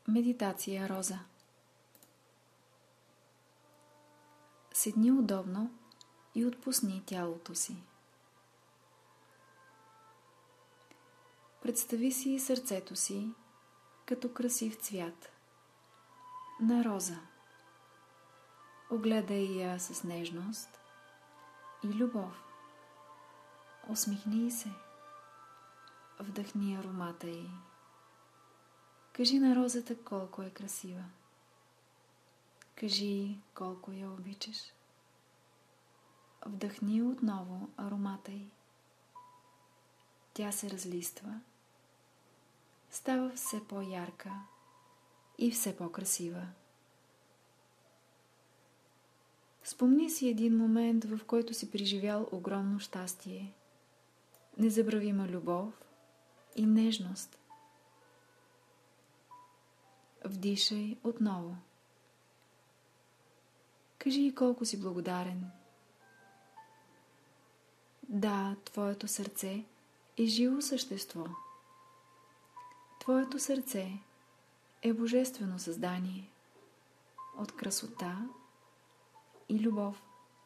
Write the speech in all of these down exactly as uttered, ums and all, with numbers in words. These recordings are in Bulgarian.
Медитация роза. Седни удобно и отпусни тялото си. Представи си сърцето си като красив цвят на роза. Огледай я с нежност и любов. Усмихни се. Вдъхни аромата й. Кажи на розата колко е красива. Кажи колко я обичаш. Вдъхни отново аромата й. Тя се разлиства. Става все по-ярка и все по-красива. Спомни си един момент, в който си преживял огромно щастие, незабравима любов и нежност. Вдишай отново. Кажи колко си благодарен. Да, твоето сърце е живо същество. Твоето сърце е божествено създание от красота и любов.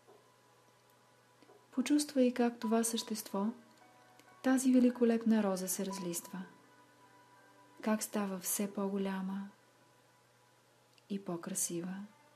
Почувствай как това същество, тази великолепна роза се разлиства. Как става все по-голяма и по-красива.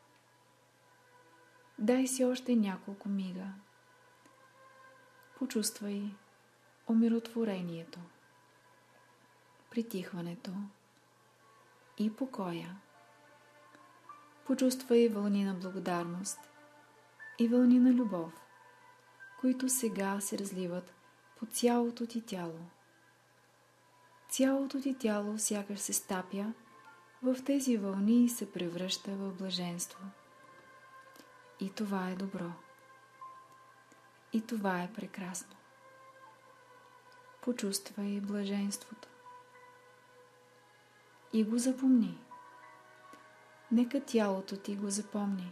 Дай си още няколко мига. Почувствай умиротворението, притихването и покоя. Почувствай вълни на благодарност и вълни на любов, които сега се разливат по цялото ти тяло. Цялото ти тяло сякаш се стапя в тези вълни и се превръща в блаженство. И това е добро. И това е прекрасно. Почувствай блаженството. И го запомни. Нека тялото ти го запомни.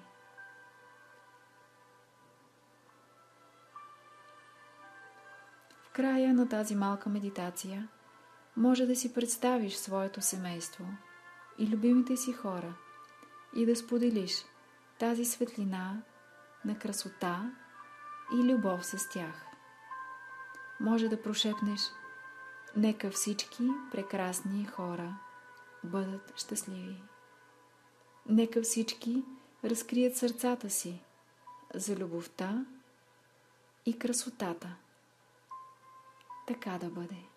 В края на тази малка медитация може да си представиш своето семейство и любимите си хора и да споделиш тази светлина на красота и любов с тях. Може да прошепнеш: нека всички прекрасни хора бъдат щастливи. Нека всички разкрият сърцата си за любовта и красотата. Така да бъде.